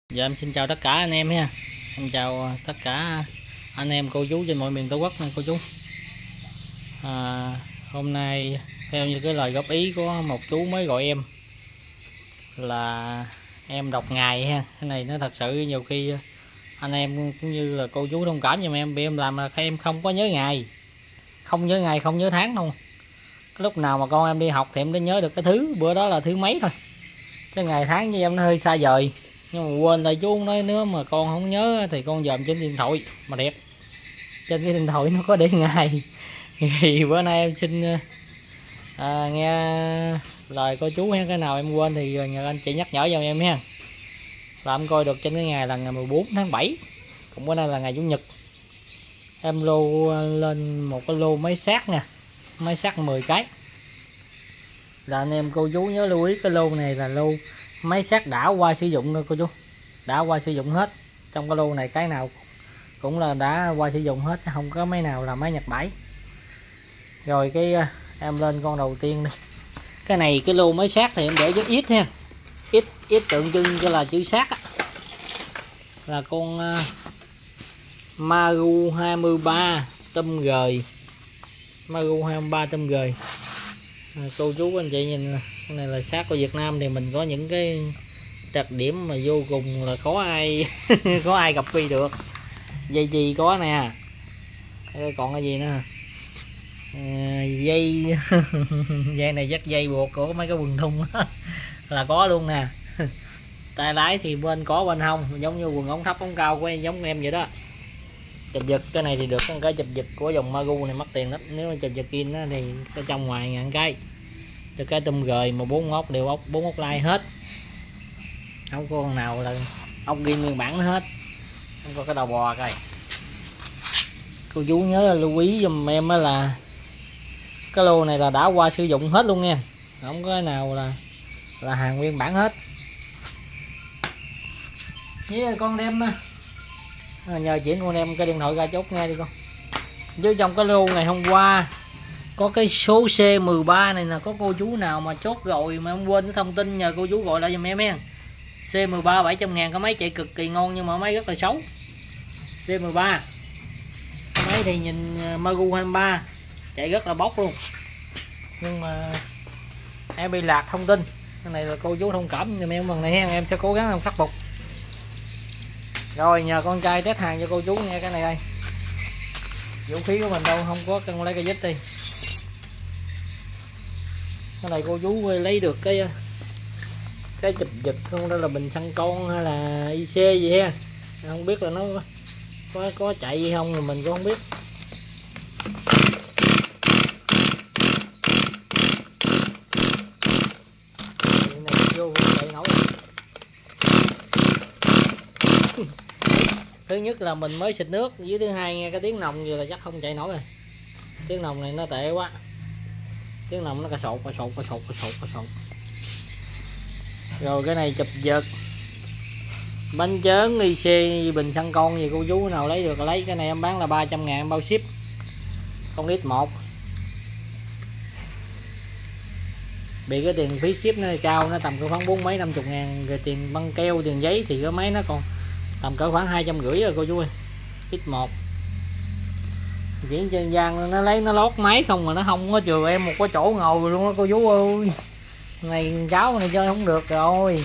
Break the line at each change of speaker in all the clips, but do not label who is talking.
Dạ em xin chào tất cả anh em ha. Em chào tất cả anh em cô chú trên mọi miền Tổ quốc nha cô chú. Hôm nay theo như cái lời góp ý của một chú mới gọi em là em đọc ngày ha. Cái này nó thật sự nhiều khi anh em cũng như là cô chú thông cảm giùm em, bị em làm là em không có nhớ ngày, không nhớ tháng đâu. Cái lúc nào mà con em đi học thì em mới nhớ được cái thứ bữa đó là thứ mấy thôi, cái ngày tháng với em nó hơi xa vời. Nhưng mà quên lại chú nói nếu mà con không nhớ thì con dòm trên điện thoại mà đẹp, trên cái điện thoại nó có để ngày. Thì bữa nay em xin nghe lời cô chú ha, cái nào em quên thì nhờ anh chị nhắc nhở cho em ha. Là em coi được trên cái ngày là ngày 14 tháng 7, cũng bữa nay là ngày chủ nhật. Em lô lên một cái lô máy sắt nha, máy sắt 10 cái. Là anh em cô chú nhớ lưu ý cái lô này là lô máy sắt đã qua sử dụng thôi cô chú, đã qua sử dụng hết. Trong cái lô này cái nào cũng là đã qua sử dụng hết, không có máy nào là máy Nhật bãi. Rồi cái em lên con đầu tiên đi. Cái này cái lô máy sắt thì em để rất ít ha, ít tượng trưng cho là chữ sắt, là con Maru 23 tôm gời, Maru 23 tôm gời. Cô chú anh chị nhìn cái này là sắt của Việt Nam thì mình có những cái đặc điểm mà vô cùng là khó ai có ai copy được. Dây chì có nè, còn cái gì nữa, dây dây này dắt dây buộc của mấy cái quần thun là có luôn nè. Tay lái thì bên có bên hông, giống như quần ống thấp ống cao của em, giống em vậy đó. Chụp giật cái này thì được cái chụp giật của dòng Maru này mắc tiền lắm, nếu mà chụp giật in thì cái trong ngoài ngàn cái. Được cái tôm gời mà 4 ốc đều ốc 4 ốc lai hết, không có con nào là ốc ghi nguyên bản hết. Không có cái đầu bò coi. Cô chú nhớ lưu ý giùm em là cái lô này là đã qua sử dụng hết luôn nha, không có cái nào là hàng nguyên bản hết. Với con đem nhờ chuyển con đem cái điện thoại ra chốt nghe đi con. Chứ trong cái lô ngày hôm qua có cái số C13 này là có cô chú nào mà chốt rồi mà em quên cái thông tin, nhờ cô chú gọi lại giùm em nha. C13 700.000, cái máy chạy cực kỳ ngon nhưng mà máy rất là xấu. C13 cái máy thì nhìn Maru 23 chạy rất là bốc luôn, nhưng mà em bị lạc thông tin. Cái này là cô chú thông cảm giùm em bằng này ha, em sẽ cố gắng em khắc phục. Rồi nhờ con trai test hàng cho cô chú nghe. Cái này đây, vũ khí của mình đâu, không có cần lấy cái dít đi. Cái này cô chú lấy được cái chụp giật không, đó là bình xăng con hay là IC gì ha, không biết là nó có chạy gì không thì mình cũng không biết. Này vô chạy nổi. Thứ nhất là mình mới xịt nước, với thứ hai nghe cái tiếng nòng vừa là chắc không chạy nổi rồi. Tiếng nòng này nó tệ quá, tiếng nòng nó cà sột. Rồi cái này chụp giật bánh chớn IC bình xăng con gì cô chú nào lấy được là lấy. Cái này em bán là 300.000 em bao ship, con X1. Bị cái tiền phí ship nó cao, nó tầm cỡ khoảng 40 mấy 50.000. Rồi tiền băng keo, tiền giấy thì cái máy nó còn tầm cỡ khoảng 250 rồi cô chú ơi. X1 diễn trên gian nó lấy nó lót máy không mà nó không có chừa em một cái chỗ ngồi luôn đó cô chú ơi. Này cháu này chơi không được rồi,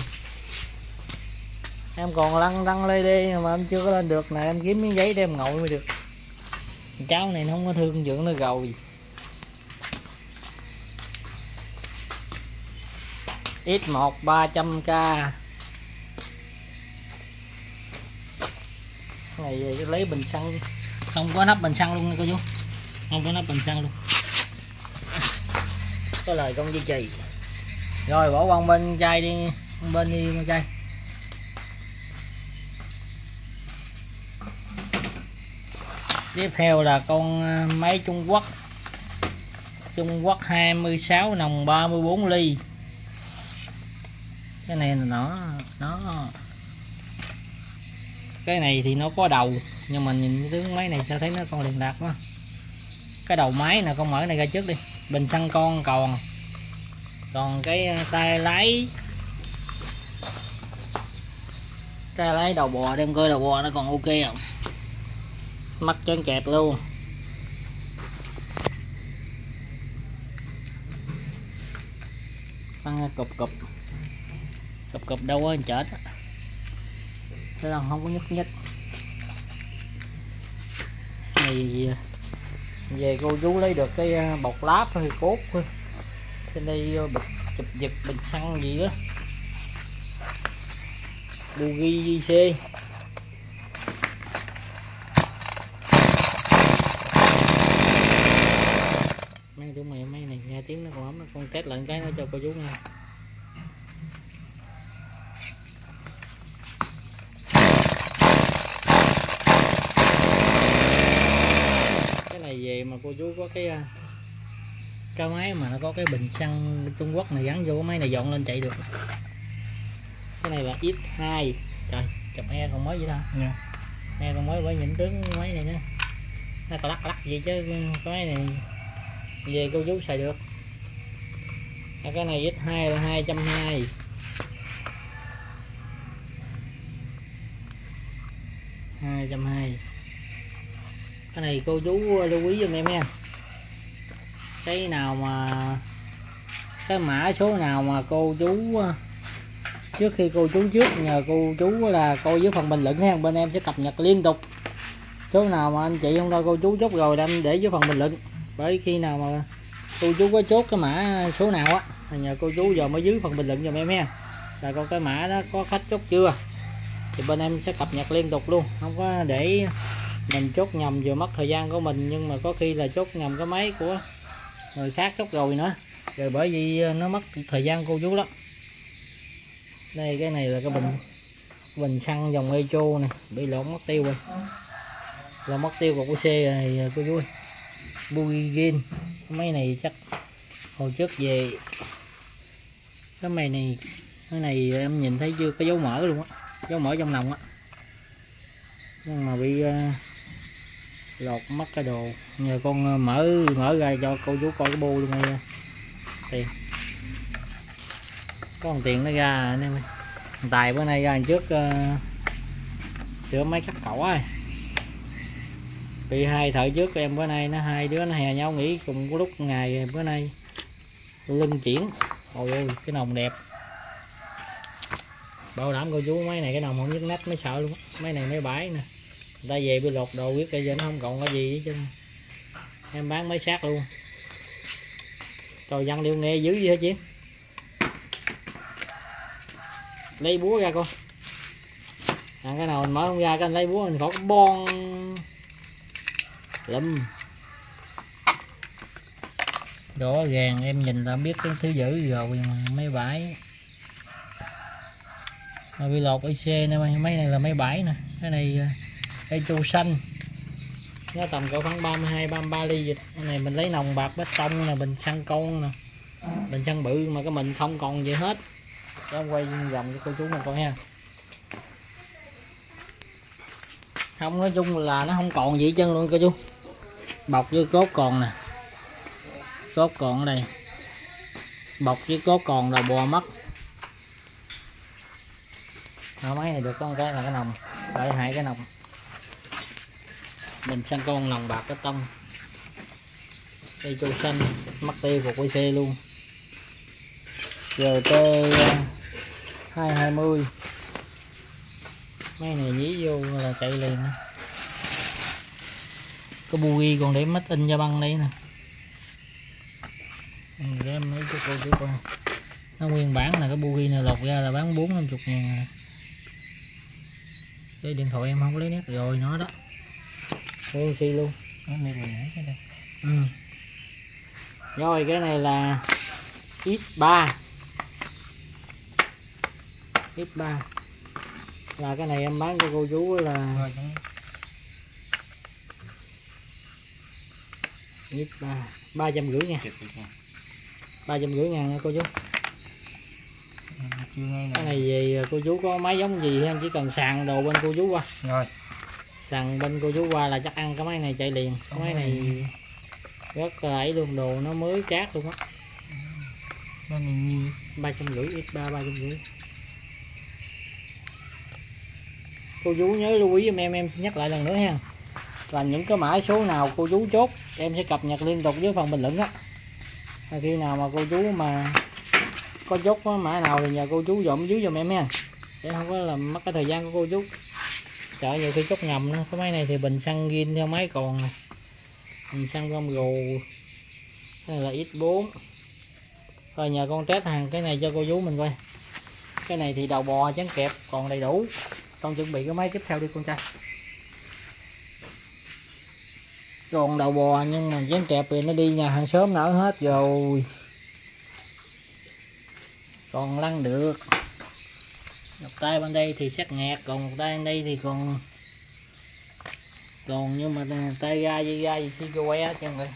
em còn lăn lê đê mà em chưa có lên được nè, em kiếm miếng giấy để em ngồi mới được. Cháu này nó không có thương dưỡng nó rồi. X1 300k này lấy bình xăng, không có nắp bình xăng luôn nha cô chú, không có nắp bình xăng luôn. Có lời con dây chì. Rồi bỏ qua bên chai đi, bên đi con chai. Tiếp theo là con máy Trung Quốc 26 nòng 34 ly. Cái này là nó cái này thì nó có đầu, nhưng mà nhìn tướng máy này sao thấy nó còn liền đạt quá. Cái đầu máy nè, con mở này ra trước đi. Bình xăng con còn cái tay lái Cái lấy đầu bò đem coi đầu bò nó còn ok không, mắt trơn kẹt luôn. Ăn cụp cụp đâu có chết, thế là không có nhúc nhích. Thì về cô chú lấy được cái bọc láp hay cốt thôi, trên đây bịch chụp giật bình xăng gì đó, bugi JC. Mấy đứa mày mấy này nghe tiếng nó còn ấm, nó con test lận cái nó cho cô chú nghe. Cái này về mà cô chú có cái máy mà nó có cái bình xăng Trung Quốc này gắn vô, cái máy này dọn lên chạy được. Cái này là X2, trời chụp e còn mới vậy đâu nha, e còn mới bởi nhìn tướng máy này nữa, nó còn lắc gì chứ cái máy này về cô chú xài được. Cái này X2 là 220, cái này cô chú lưu ý giùm em nha. Cái nào mà cái mã số nào mà cô chú trước khi cô chú trước nhờ cô chú là coi dưới phần bình luận ha, bên em sẽ cập nhật liên tục. Số nào mà anh chị không đâu cô chú chốt rồi em để dưới phần bình luận, bởi khi nào mà cô chú có chốt cái mã số nào á thì nhờ cô chú giờ mới dưới phần bình luận giùm em ha, là coi cái mã đó có khách chốt chưa, thì bên em sẽ cập nhật liên tục luôn, không có để mình chốt nhầm vừa mất thời gian của mình, nhưng mà có khi là chốt nhầm cái máy của người khác chốt rồi nữa, rồi bởi vì nó mất thời gian cô chú lắm. Đây cái này là cái bình xăng dòng Echo này, bị lộn mất tiêu rồi, là mất tiêu của xe này cô chú ơi. Bugigin mấy này chắc hồi trước về cái này em nhìn thấy chưa có dấu mỡ luôn á, dấu mỡ trong nòng á, nhưng mà bị lột mất cái đồ, nhờ con mở ra cho cô chú coi cái bu luôn đây. Tiền có còn tiền nó ra anh em ơi. Tài bữa nay ra trước sửa máy cắt cẩu á, bị hai thợ trước em bữa nay nó hai đứa nó hè nhau nghỉ cùng có lúc ngày, bữa nay lưng chuyển. Ôi ôi cái nòng đẹp, bảo đảm cô chú máy này cái nòng không nhức nách mới sợ luôn. Máy này mới bãi nè, người ta về bị lột đồ biết giờ nó không còn cái gì chứ, em bán máy xác luôn. Trời văn điêu nghe dữ gì hết chứ, lấy búa ra con. Cái nào mình mở không ra cái anh lấy búa mình khỏi có bon lụm rõ ràng em nhìn là biết cái thứ dữ rồi mà mấy bãi mà bị lột IC nè, mấy này là mấy bãi nè, cái này Echo xanh nó tầm cỡ khoảng 32-33 ly vậy. Cái này mình lấy nòng bạc bê tông nè, bình xăng con nè, bình xăng bự mà cái mình không còn gì hết. Đó, quay vòng cho cô chú mình coi ha. Không, nói chung là nó không còn gì hết trơn luôn cô chú. Bọc với cốt còn nè, cốt còn ở đây, bọc với cốt còn đầu bò mất. Máy này được có một cái là cái nòng, đợi hai cái nòng, mình xăng con nòng bạc cái tông, cây châu xanh mất tiêu của quay xe luôn. GT 220 máy này nhí vô là chạy liền. Cái buggy còn để mất in ra băng đây nè, để em lấy cho cô chú coi. Nó nguyên bản là cái buggy này lột ra là bán 40-50 ngàn. Cái điện thoại em không có lấy nét rồi nó đó, xi luôn. Rồi cái này là X3 là cái này em bán cho cô chú là X3 350 nha, 350 ngàn nha cô chú. Cái này về cô chú có máy giống gì ha, chỉ cần sàn đồ bên cô chú qua rồi, sàn bên cô chú qua là chắc ăn cái máy này chạy liền. Cái máy này rất là ấy luôn, đồ nó mới chát luôn á. 350 X3 350. cô chú nhớ lưu ý giùm em xin nhắc lại lần nữa ha, là những cái mã số nào cô chú chốt em sẽ cập nhật liên tục với phần bình luận á. Khi nào mà cô chú mà có chốt mã nào thì nhờ cô chú dọn dưới giùm em nha, để không có làm mất cái thời gian của cô chú, sợ nhiều khi chốt nhầm nữa. Cái máy này thì bình xăng zin theo máy còn bình xăng con gù, cái này là X4. Rồi nhờ con test hàng cái này cho cô chú mình coi. Cái này thì đầu bò chắn kẹp còn đầy đủ. Con chuẩn bị cái máy tiếp theo đi con trai. Còn đầu bò nhưng mà chắn kẹp thì nó đi nhà hàng xóm nở hết rồi. Còn lăn được. Một tay bên đây thì sắc nghẹt, còn một tay bên đây thì còn nhưng mà tay ra dây ra gì xi que cho người.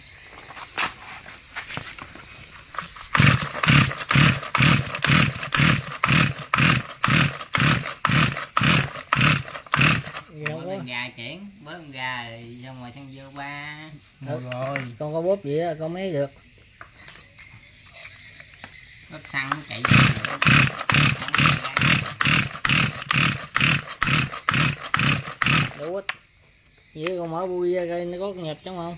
Bớt gà chuyển, bớt gà rồi xong rồi xăng vô ba.
Được rồi. Con có bóp vậy con mới được.
Bóp xăng chạy
đủ ít. Vậy con mở bui ra coi nó có nhập trong không?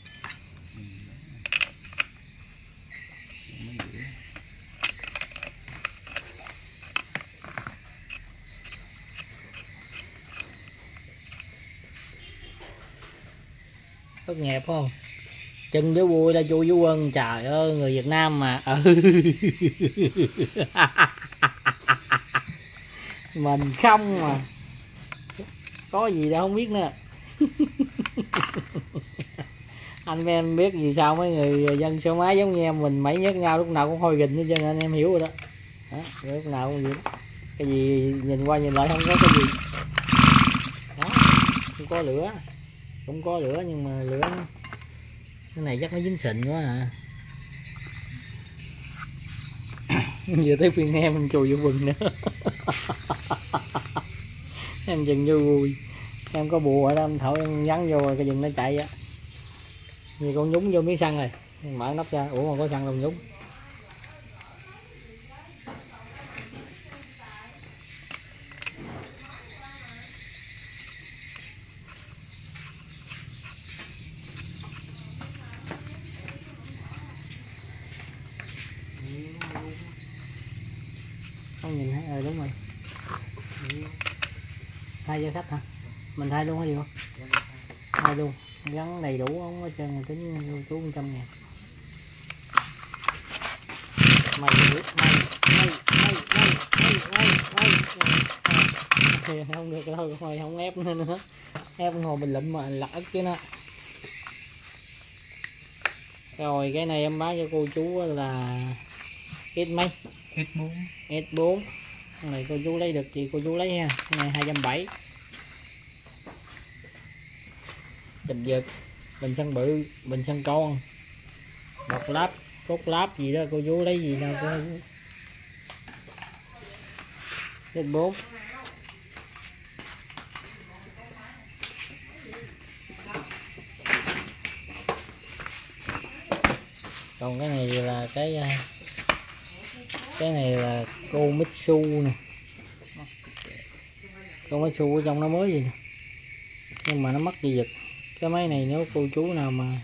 Có nghẹp không? Chân với bui là chu với quân, trời ơi người Việt Nam mà. Mình không mà có gì đâu không biết nữa. Anh em biết gì sao mấy người dân số máy giống như em mình mấy nhớ nhau lúc nào cũng hôi gình hết trơn, anh em hiểu rồi đó. Đó, lúc nào cũng vậy đó. Cái gì nhìn qua nhìn lại không có cái gì đó, không có lửa, cũng có lửa nhưng mà lửa cái này chắc nó dính xịn quá à. Vừa tới phiên em chùi vô quần nữa. Em dừng vô vui, em có bùa ở đó em thổi em gắn vô rồi cái dừng nó chạy á. Vì con nhúng vô miếng xăng rồi mở nắp ra, ủa mà có xăng đâu nhúng. Không nhìn thấy đúng rồi, thay cho khách hả? Mình thay luôn hả gì không? Thay luôn, gắn đầy đủ không có chân tính chú 100.000. Mày không được đâu, thôi không ép nữa, ép ngồi bình luận mà lật chứ nó. Rồi cái này em bán cho cô chú là ít mấy?
S4.
S4. Cái này cô chú lấy được thì cô chú lấy nha. Cái này 270. Chụp giật, bình xăng bự, bình xăng con, bọc láp, cốt láp gì đó cô chú lấy gì đâu cô S4. Còn cái này là cái này là cô Mitsu nè, con Mitsu ở trong nó mới gì nè, nhưng mà nó mất dây giật. Cái máy này nếu cô chú nào mà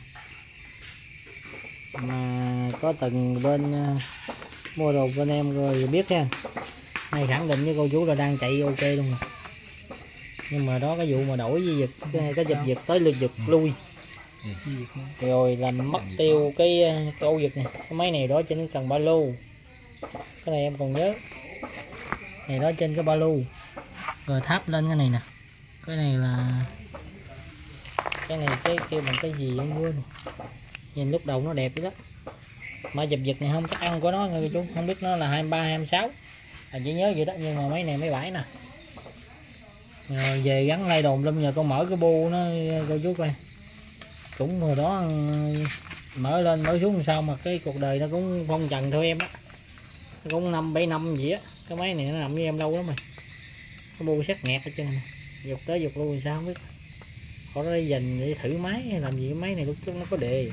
có từng bên mua đồ bên em rồi biết ha, này khẳng định với cô chú là đang chạy ok luôn nè. Nhưng mà đó cái vụ mà đổi dây giật, cái dập giật tới lượt giật lui rồi làm mất tiêu cái ô giật này. Cái máy này đó trên cần ba lô, cái này em còn nhớ này đó trên cái ba lô rồi tháp lên cái này nè. Cái này là cái này cái kêu bằng cái gì em quên, nhìn lúc đầu nó đẹp đó, mà dập giật này không chắc ăn của nó nghe chú, không biết nó là 23 26 là chỉ nhớ vậy đó. Nhưng mà mấy này mấy bãi nè, rồi về gắn lai đồn lâm nhờ con mở cái bu nó cô chú coi, cũng hồi đó mở lên mở xuống sao mà cái cuộc đời nó cũng phong trần thôi em á, cũng 5-7 năm gì á. Cái máy này nó nằm với em lâu lắm rồi, cái bu sắc nghẹt ở trên này, dục tới dục lui sao không biết, họ đây dành để thử máy hay làm gì. Cái máy này lúc trước nó có đề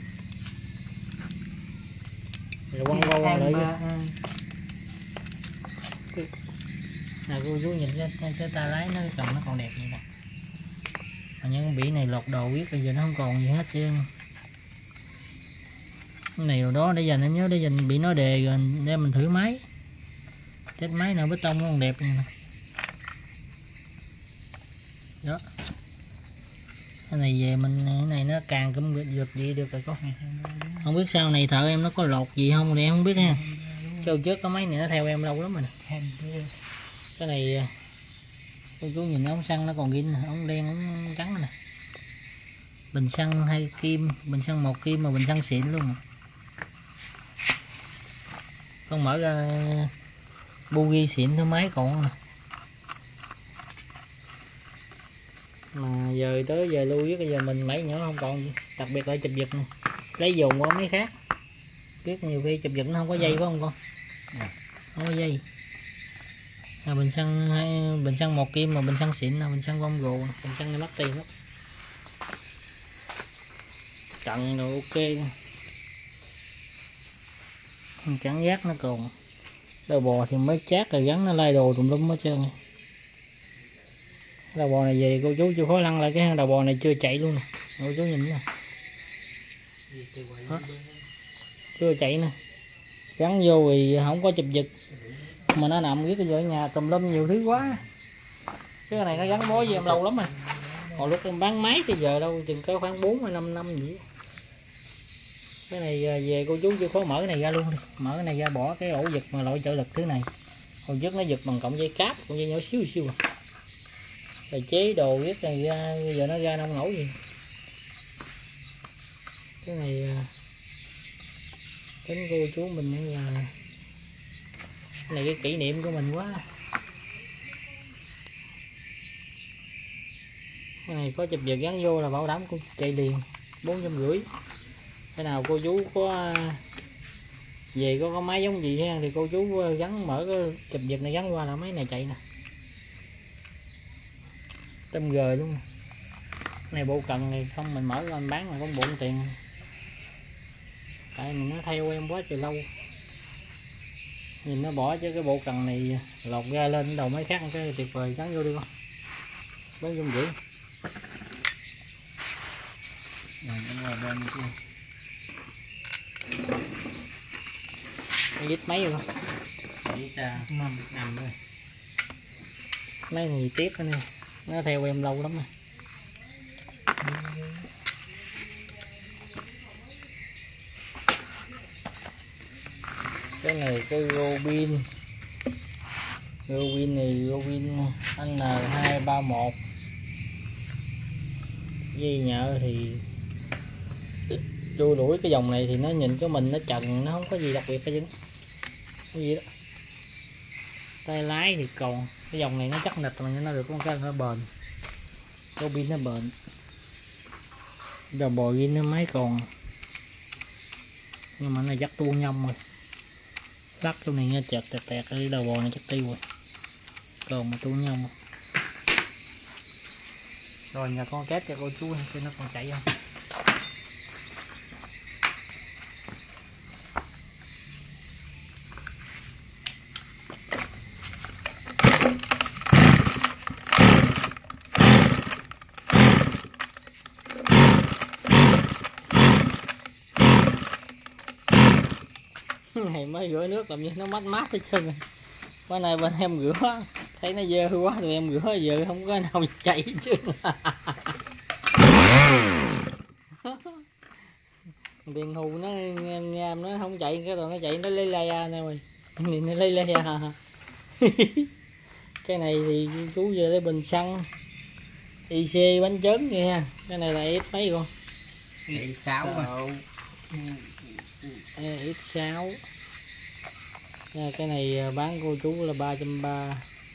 rồi quăng qua lại Là cô chú nhìn cái tay lái nó cầm nó còn đẹp vậy nè, mà những con bỉ này lột đồ biết bây giờ nó không còn gì hết trơn. Cái này rồi đó để dành em nhớ, để dành bị nó đề rồi để mình thử máy, chết máy nào bê tông nó còn đẹp này nè. Đó, cái này về mình cái này nó càng cũng vượt gì được rồi. Có không biết sau này thợ em nó có lột gì không thì em không biết ha. Châu trước có máy này nó theo em lâu lắm rồi nè. Cái này cô chú nhìn ống xăng nó còn gin, ống đen ống trắng nè. Bình xăng 2 kim, bình xăng 1 kim mà bình xăng xịn luôn. Con mở ra bugi xịn thứ máy còn nè. Mà giờ tới giờ lui bây giờ mình mấy nhỏ không còn gì. Đặc biệt là chụp giật này. Lấy dồn qua mấy khác. Biết nhiều khi chụp giật nó không có dây phải không con? Không có dây. Bình xăng 1 kim mà bình xăng xịn là bình xăng bông gồ, bình xăng này mắc tiền lắm. Cận rồi ok. Chẳng giác nó còn. Đầu bò thì mới chát rồi gắn nó lai đồ tùm lum hết trơn. Đầu bò này về cô chú chưa khó lăn lại cái đầu bò này chưa chạy luôn nè. Cô chú nhìn nè. Chưa chạy nè. Gắn vô thì không có chụp giật. Mà nó nằm biết ở nhà tùm lum nhiều thứ quá. Cái này nó gắn bó với em lâu lắm rồi. Hồi lúc em bán máy thì giờ đâu chừng có khoảng 4 hay 5 năm gì. Cái này về cô chú chưa khó mở cái này ra luôn đi. Mở cái này ra bỏ cái ổ giật mà loại trợ lực thứ này. Hồi trước nó giật bằng cọng dây cáp, con dây nhỏ xíu xíu à. Rồi chế đồ viết này ra, giờ nó ra nông nổi gì. Cái này tính cô chú mình là cái này cái kỷ niệm của mình quá. Cái này có chụp giật gắn vô là bảo đảm cô chạy liền 450. Cái nào cô chú có về có máy giống gì ha thì cô chú gắn mở cái chụp giật này gắn qua là máy này chạy nè. Tâm gờ luôn nè. Này bộ cần này không mình mở ra mình bán là có bộn tiền. Tại nó theo em quá từ lâu. Nhìn nó bỏ chứ cái bộ cần này lột ra lên đầu máy khác cái tuyệt vời, gắn vô đi con. 450. Rồi ngoài bên kia. Ít mấy rồi con? Ít 5 rồi. Mấy này tiếp nữa nè. Nó theo em lâu lắm rồi. Cái này cái Robin. Robin này Robin N231. Dây nhợ thì đua đuổi cái dòng này thì nó nhìn cái mình nó trần, nó không có gì đặc biệt hết chứ. Cái gì đó. Tay lái thì còn cái dòng này nó chắc nịch mà nó được con cái nó bền. Robin nó bền. Đầu bò ghi nó máy còn. Nhưng mà nó dắt tuôn nhông rồi. Lắc trong này nghe chẹt tẹt cái đầu bò này chắc tiêu rồi. Còn mà tuôn nhông rồi. Rồi nhà con kép cho cô chú xem nó còn chạy không. Này mới rửa nước làm như nó mát mát hết trơn rồi. Bữa nay bên em rửa thấy nó dơ quá rồi em rửa giờ không có nào chạy chứ. Tiền hù nó nghe nó không chạy cái rồi nó chạy nó lấy la nè mày. Nó lấy la. Cái này thì chú về lấy bình xăng IC bánh trứng nha. Cái này là X mấy con?
X6
X6. Cái này bán cô chú là 330.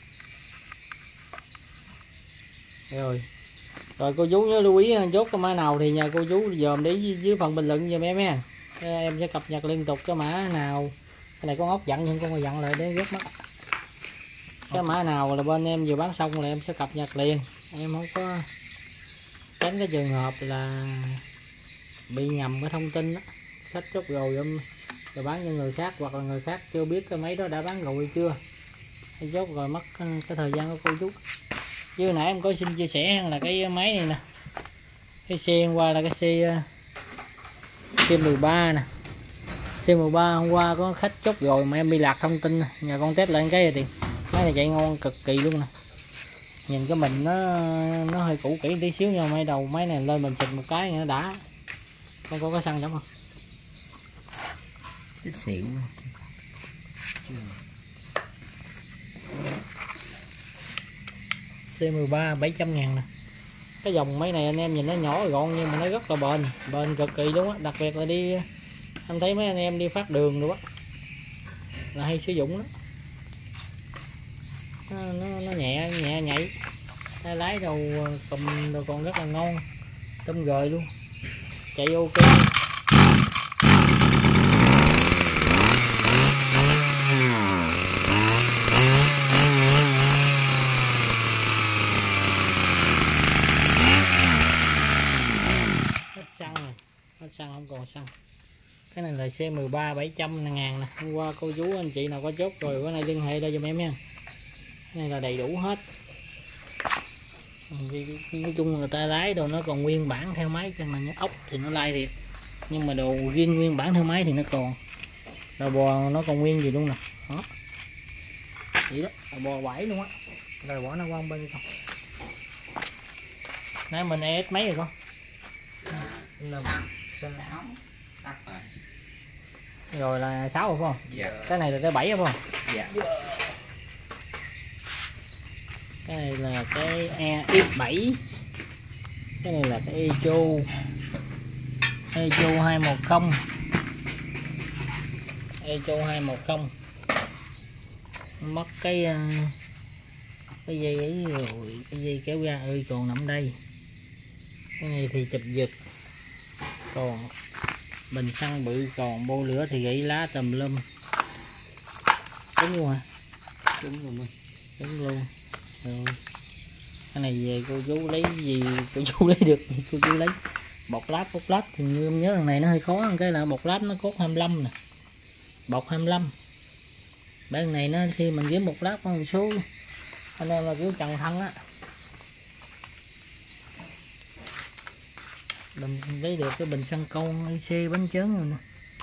Rồi cô chú nhớ lưu ý chốt cái mã nào thì nhà cô chú dòm để dưới phần bình luận giùm em nha. Em sẽ cập nhật liên tục cái mã nào. Cái này con ốc dặn nhưng con mà dặn lại để rất mất. Cái mã nào là bên em vừa bán xong là em sẽ cập nhật liền. Em không có tránh cái trường hợp là bị nhầm cái thông tin đó. Khách chốt rồi em rồi bán cho người khác hoặc là người khác chưa biết cái máy đó đã bán rồi chưa. dốt rồi mất cái thời gian của cô chú. Chứ nãy em có xin chia sẻ là cái máy này nè, cái xe hôm qua là cái xe C13 nè. C13 hôm qua có khách chốt rồi mà em bị lạc thông tin, nhà con test lại cái rồi thì máy này chạy ngon cực kỳ luôn nè. Nhìn cái mình nó hơi cũ kỹ tí xíu nhưng mà đầu máy này lên mình xịt một cái nó đã. Con có xăng giống không?
cái xịn
C13 700.000 nè. Cái dòng máy này anh em nhìn nó nhỏ gọn nhưng mà nó rất là bền cực kỳ luôn á. Đặc biệt là đi, anh thấy mấy anh em đi phát đường rồi á là hay sử dụng đó. Nó nhẹ nhảy, tay lái đầu cầm đồ còn rất là ngon, tôm gời luôn, chạy ok. Hết xăng không còn xăng. Cái này là C13 700.000 nè. Hôm qua cô chú anh chị nào có chốt rồi bữa nay liên hệ đây giùm em nha. Cái này là đầy đủ hết. Nói chung là tay lái đồ nó còn nguyên bản theo máy, cho mà ốc thì nó lai thiệt, nhưng mà đồ riêng nguyên bản theo máy thì nó còn, đầu bò nó còn nguyên gì luôn nè. Đó vậy đó, đầu bò 7 luôn á, rồi bỏ nó qua bên không. Nãy mình ES mấy rồi con? Rồi là 6 rồi phải không?
Dạ.
Cái này là cái 7 phải không?
Dạ.
Cái này là cái EX7. Cái này là cái Echo 210. Echo 210. Mất cái dây ấy rồi, cái dây kéo ra ơi còn nằm đây. Cái này thì chụp giật, còn bình xăng bự, còn bô lửa thì gãy lá tùm lum. Đúng luôn hả?
Đúng rồi.
Đúng luôn. Rồi. Cái này về cô chú lấy gì cô chú lấy được gì cô chú lấy. Bọc láp thì như em nhớ thằng này nó hơi khó, cái là bọc láp nó cốt 25 nè, bọc 25. Bên này nó khi mình kiếm bọc láp có một số anh em là kiểu trần thân á, mình lấy được cái bình xăng con IC bánh chớn rồi nè.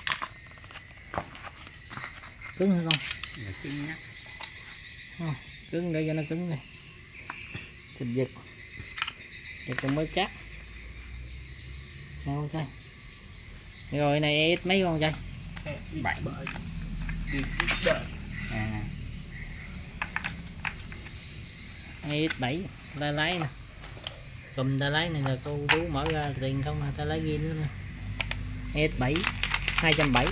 Cứng hả con?
Cứng nhắc.
Cứng để cho nó cứng đây, thịt giật thì cũng mới chắc. Ngon trai. Rồi này ES mấy con trai?
7.
ES7 tay lái nè, cầm tay lái này là cô chú mở ra tiền không mà tay lái ghi nữa nè. ES7 270.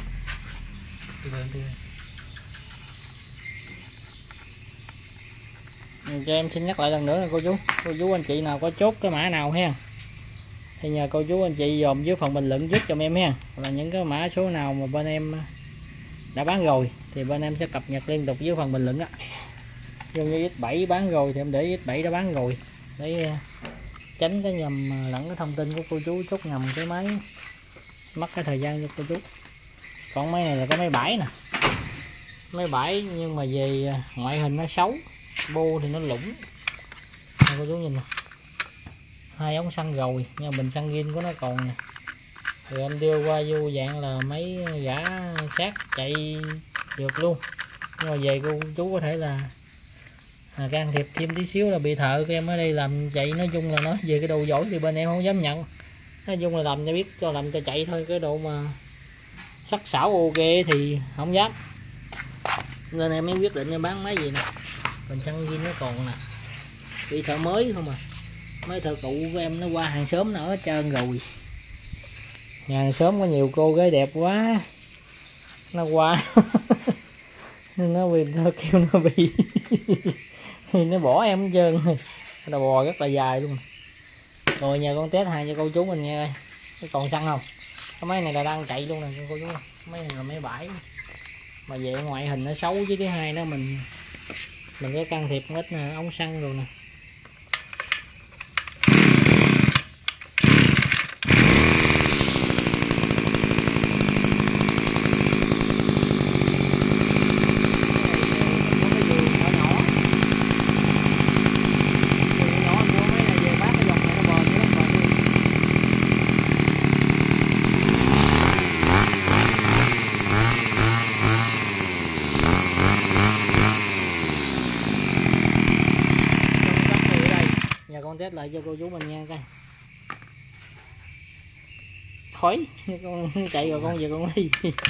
Cho em xin nhắc lại lần nữa là cô chú anh chị nào có chốt cái mã nào ha thì nhờ cô chú anh chị dòm dưới phần bình luận giúp cho em ha, là những cái mã số nào mà bên em đã bán rồi thì bên em sẽ cập nhật liên tục dưới phần bình luận á. Giống như X7 bán rồi thì em để X7 đã bán rồi để tránh cái nhầm lẫn cái thông tin của cô chú chốt nhầm cái máy, mất cái thời gian cho cô chú. Còn máy này là cái máy bãi nè, máy bãi nhưng mà về ngoại hình nó xấu, bô thì nó lủng. Cô chú nhìn nè, 2 ống xăng rồi nhưng bình xăng zin của nó còn nè. Rồi em đưa qua vô dạng là mấy gã sát chạy được luôn, nhưng mà về cô chú có thể là can thiệp thêm tí xíu là bị thợ của em ở đây làm chạy. Nói chung là nói về cái độ giỏi thì bên em không dám nhận, nói chung là làm cho biết cho làm cho chạy thôi, cái độ mà sắc sảo ok thì không dám, nên em mới quyết định em bán máy gì nè. Bình xăng zin nó còn nè, bị thợ mới không à, mấy thợ cụ của em nó qua hàng xóm nó ở hết trơn rồi. Nhà hàng xóm có nhiều cô gái đẹp quá, nó qua nó bị nó kêu nó bị nó bỏ em hết trơn, đầu bò rất là dài luôn. Rồi nhờ con test hàng cho cô chú mình nha. Cái còn xăng không? Cái máy này là đang chạy luôn nè cô chú. Máy này là máy bãi mà về ngoại hình nó xấu, với thứ hai đó mình có can thiệp ít ống xăng rồi nè. Giờ con test lại cho cô chú mình nghe coi. Khỏi con chạy rồi con về con đi.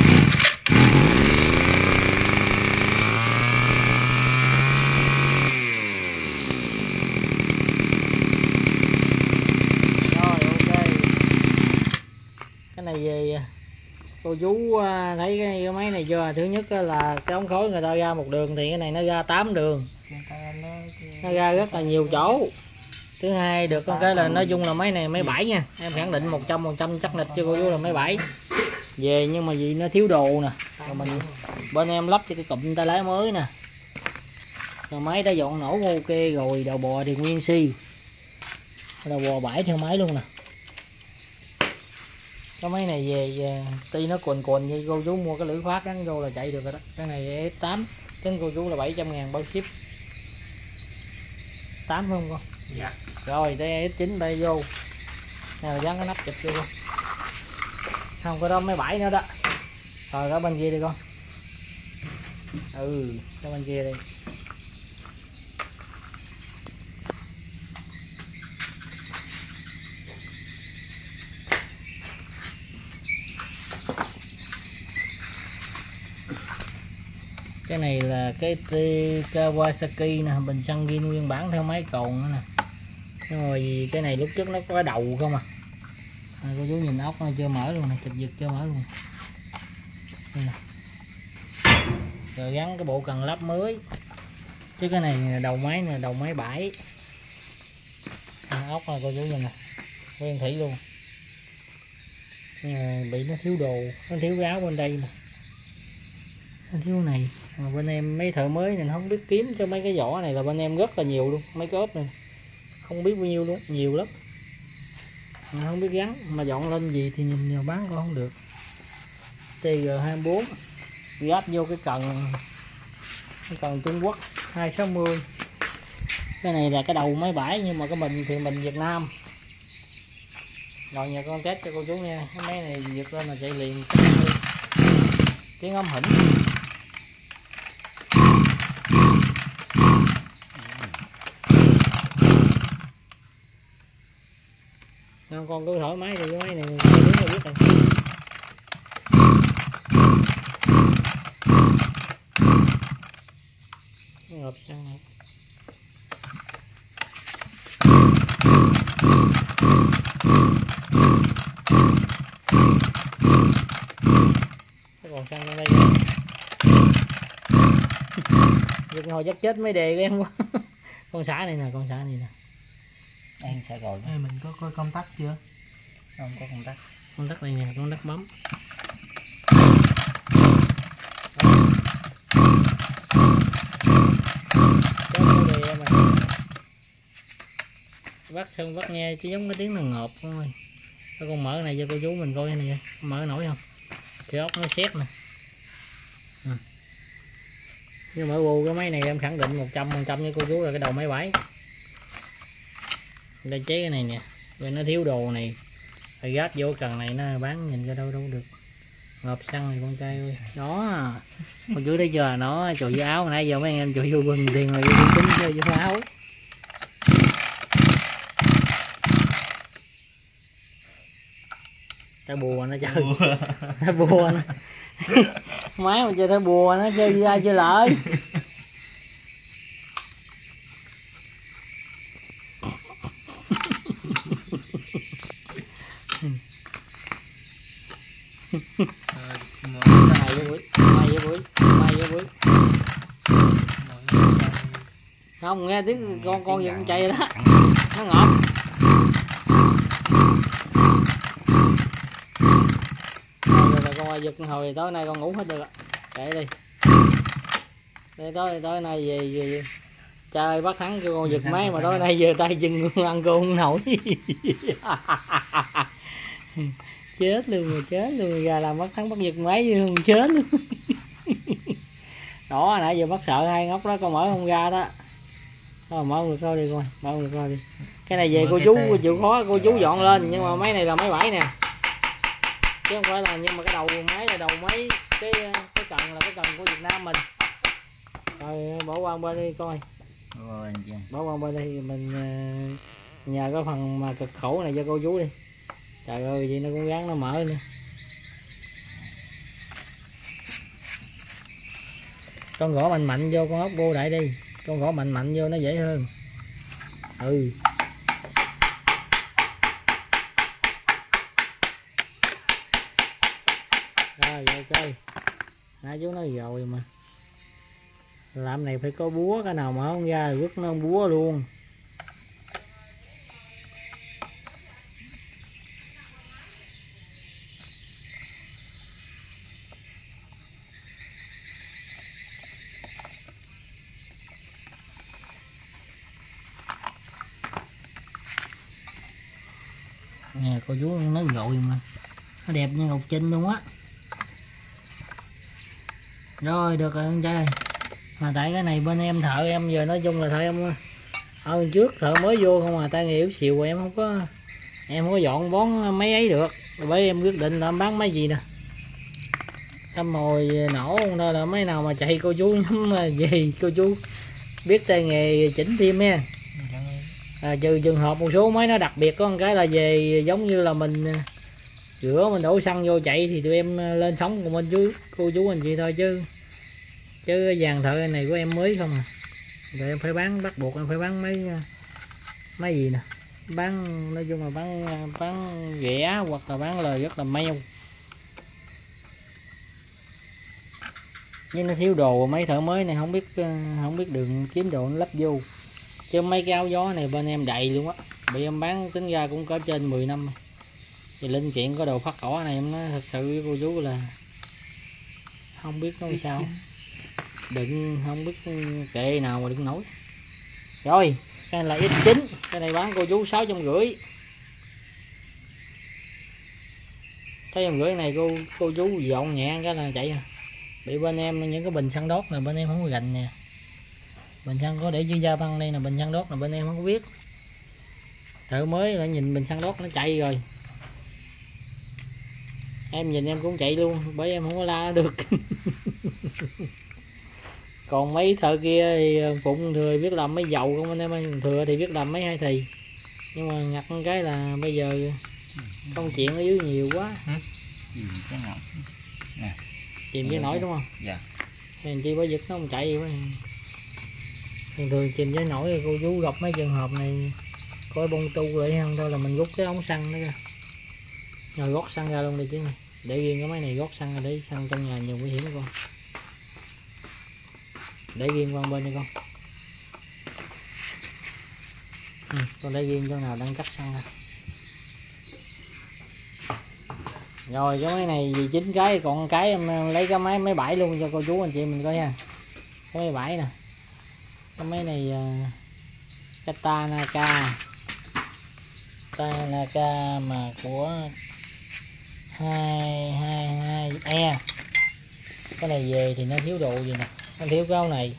Này về cô chú thấy cái máy này chưa? Thứ nhất là cái ống khối người ta ra một đường thì cái này nó ra 8 đường, nó ra rất là nhiều chỗ. Thứ hai được con cái là nói chung là máy này máy 7 nha, em khẳng định 100% chắc nịch cho cô chú là máy 7 về, nhưng mà vì nó thiếu đồ nè, rồi mình bên em lắp cho cái cụm tay lái mới nè, rồi máy đã dọn nổ ok rồi, đầu bò thì nguyên si, đầu bò bãi theo máy luôn nè. Cái máy này về tuy nó cuồn cuồn như cô chú mua cái lưỡi khóa gắn vô là chạy được rồi đó. Cái này F8 tính cô chú là 700.000 bao ship. 8 không con? Dạ. Rồi đây F9 bay vô. Nào dán cái nắp chụp vô con. Không có đó mấy 7 nữa đó. Rồi đó bên kia đi con. Ừ, cái bên kia đi. Cái này là cái Kawasaki nè, bình xăng zin nguyên bản theo máy cồn nữa nè. Rồi cái này lúc trước nó có cái đầu không à. Cô chú nhìn ốc nó chưa mở luôn nè, chụp giật chưa mở luôn. Đây nè. Rồi gắn cái bộ cần lắp mới. Chứ cái này là đầu máy nè, đầu máy 7. Ốc là cô chú nhìn nè, nguyên thủy luôn. Bị nó thiếu đồ, nó thiếu gáo bên đây nè. Nó thiếu này. Mà bên em mấy thợ mới này không biết kiếm cho mấy cái vỏ này là bên em rất là nhiều luôn, mấy cái ốp này không biết bao nhiêu luôn, nhiều lắm mà không biết gắn, mà dọn lên gì thì nhìn vào bán cũng không được. TG24 gáp vô cái cần Trung Quốc 260. Cái này là cái đầu máy 7 nhưng mà cái mình thì mình Việt Nam. Rồi nhà con test cho cô chú nha, cái máy này giật lên là chạy liền, tiếng ấm hỉnh. Con cứ thoải mái rồi, cái máy này đứng là biết rồi. Ngập xăng này. Cái còn xăng ở đây giật hồi chắc chết mấy đề của em quá. Con xã này nè, con xã này nè.
Đang sẽ rồi.
Ê, mình có coi công tắc chưa?
Không có công tắc.
Công tắc này nè, công tắc bấm. Bắt xong bắt nghe chứ giống cái tiếng là ngộp thôi. Con mở này cho cô chú mình coi này, mở nổi không? Thì ốc nó xét nè. Nhưng mở bù cái máy này em khẳng định 100% với cô chú là cái đầu máy 7. Đây chế cái này nè, rồi nó thiếu đồ này, phải gáp vô cần này nó bán nhìn ra đâu được. Ngợp xăng này con trai ơi. Đó. Con chú thấy chưa, nó chùi vô áo nãy giờ mấy anh em chùi vô quần tiền rồi vô vô áo. Cái bùa nó chơi. Cái bùa nó. Máy mà chơi cái bùa nó chơi ra chơi lợi. Không nghe tiếng con giật chạy đó, nó ngọt. Rồi con giật hồi tối nay con ngủ hết được, kệ đi. Tối nay về chơi bắt thắng cho con giật máy mà tối nay giờ tay chân ăn cô không nổi. Chết luôn rồi, ra làm bắt thắng bắt giật máy không chết luôn. Đó nãy giờ bắt sợ hai ngóc đó con mở không ra đó. Thôi mở được coi đi coi, mở được coi đi. Cái này về cô chú chịu khó cô chú dọn lên, nhưng mà máy này là máy 7 nè. Chứ không phải là, nhưng mà cái đầu máy là đầu máy cái cần là cái cần của Việt Nam mình. Rồi bỏ qua bên đi coi.
Bỏ
qua bên đây mình nhờ cái phần mà cực khổ này cho cô chú đi. Trời ơi vậy nó cũng gắn nó mở nữa. Con gõ mạnh mạnh vô con ốc vô đại đi, con gõ mạnh mạnh vô nó dễ hơn. Ừ. Rồi ok. Nãy chú nói rồi mà. Làm này phải có búa, cái nào mở không ra vứt nó búa luôn. Nè cô chú nói rồi mà nó đẹp như ngọc trinh luôn á. Rồi được rồi con trai. Mà tại cái này bên em thợ em giờ nói chung là thợ em ở trước thợ mới vô không à, tay nghề yếu xìu em không có dọn bón mấy ấy được, bởi em quyết định là em bán mấy gì nè tâm mồi nổ thôi, là mấy nào mà chạy cô chú nhắm gì cô chú biết tay nghề chỉnh thêm nha. Trừ trường hợp một số máy nó đặc biệt có một cái là về giống như là mình rửa mình đổ xăng vô chạy thì tụi em lên sóng của mình chứ cô chú anh chị thôi, chứ cái dàn thợ này của em mới không à. Rồi em phải bán, bắt buộc em phải bán mấy gì nè, bán nói chung là bán rẻ hoặc là bán lời rất là meo. Nhưng nó thiếu đồ, mấy thợ mới này không biết đường kiếm đồ nó lắp vô, chứ mấy cái áo gió này bên em đầy luôn á, bị em bán tính ra cũng có trên 10 năm. Thì linh kiện có đồ phát cỏ này em nói thật sự với cô chú là không biết nói sao, đựng không biết kệ nào mà đừng nổi. Rồi cái này là X9, cái này bán cô chú 650. 650 này cô chú dọn nhẹ cái là chạy à. Bị bên em những cái bình xăng đốt này bên em không có gành nè, bình xăng có để chữ gia băng đây là bình xăng đốt là bên em không có biết. Thợ mới lại nhìn bình xăng đốt nó chạy rồi, em nhìn em cũng chạy luôn bởi em không có la được. Còn mấy thợ kia thì phụng thừa biết làm mấy dầu không anh em ơi, thừa thì biết làm mấy hai thì, nhưng mà ngặt cái là bây giờ công chuyện ở dưới nhiều quá. Chìm với nổi đúng không?
Dạ.
Hèn chi bởi giật nó không chạy vậy. Thường thường chìm với nổi cô chú gặp mấy trường hợp này coi bông tu lại không thôi là mình rút cái ống xăng đó ra, rồi gót xăng ra luôn đi chứ này. Để riêng cái máy này gót xăng ra, để xăng trong nhà nhiều nguy hiểm con. Để riêng qua bên đi con. Con để riêng chỗ nào đang cắt xăng ra. Rồi cái máy này vì 9 cái, còn cái em lấy cái máy 7 luôn cho cô chú anh chị mình coi nha. Cái máy 7 nè. Cái máy này cái Tanaka mà của 222E. Cái này về thì nó thiếu đồ gì nè, nó thiếu cái áo này.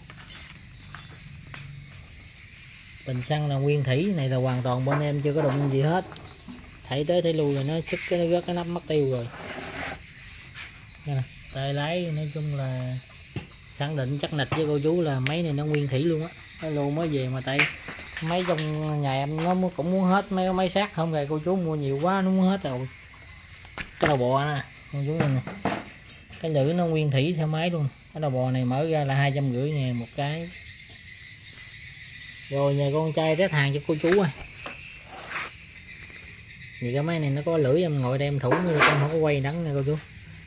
Bình xăng là nguyên thủy, này là hoàn toàn bên em chưa có đụng gì hết. Thảy tới thảy lui rồi nó xích cái rớt cái nắp mất tiêu rồi. Tay lái nói chung là khẳng định chắc nịch với cô chú là máy này nó nguyên thủy luôn á. Cái lô mới về mà tại máy trong nhà em nó cũng muốn hết mấy máy sắt, không rồi cô chú mua nhiều quá nó muốn hết rồi. Cái đầu bò nè cô chú này nè, cái lưỡi nó nguyên thủy theo máy luôn. Cái đầu bò này mở ra là 250 ngàn một cái. Rồi nhờ con trai test hàng cho cô chú ơi. Vì cái máy này nó có lưỡi em ngồi đây em thủ như con không có quay đắng nha cô chú,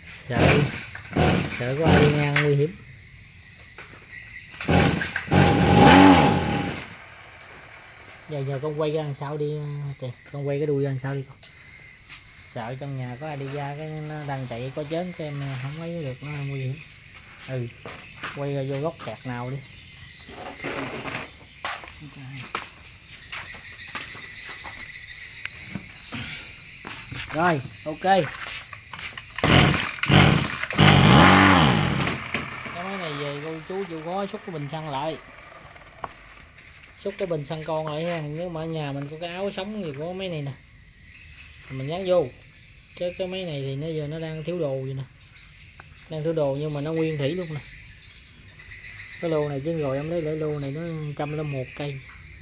sợ có ai đi ngang nguy hiểm. Giờ nhờ con quay ra đằng sau đi kìa, con quay cái đuôi ra đằng sau đi con. Sợ trong nhà có ai đi ra cái nó đang chạy có chớn cái em không lấy được nó nguy hiểm. Quay ra vô góc kẹt nào đi. Rồi ok, cái máy này về cô chú chịu khó xúc cái bình xăng lại, xúc cái bình xăng con lại ha. Nếu mà ở nhà mình có cái áo sống gì của máy này nè mình dán vô, chứ cái máy này thì nó giờ nó đang thiếu đồ vậy nè, đang thiếu đồ nhưng mà nó nguyên thủy luôn nè. cái lô này chứ rồi em lấy để lô này nó 101 cây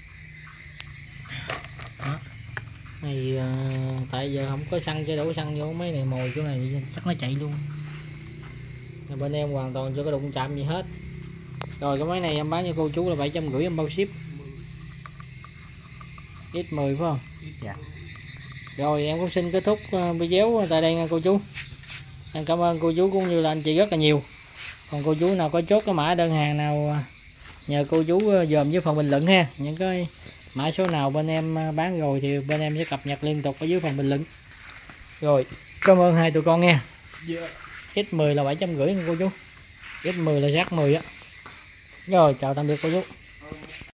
đó. Này tại giờ không có xăng cho đổ xăng vô mấy này mồi chỗ này chắc nó chạy luôn. Rồi bên em hoàn toàn chưa có đụng chạm gì hết. Rồi cái máy này em bán cho cô chú là 750 em bao ship. X10 phải không?
Dạ.
Rồi em cũng xin kết thúc video tại đây nha cô chú. Em cảm ơn cô chú cũng như là anh chị rất là nhiều. Còn cô chú nào có chốt cái mã đơn hàng nào nhờ cô chú dòm với phần bình luận ha. Những cái mã số nào bên em bán rồi thì bên em sẽ cập nhật liên tục ở dưới phần bình luận. Rồi cảm ơn hai tụi con nha. X10 là 750 nha cô chú. X10 là rác 10 á. Rồi chào tạm biệt cô chú.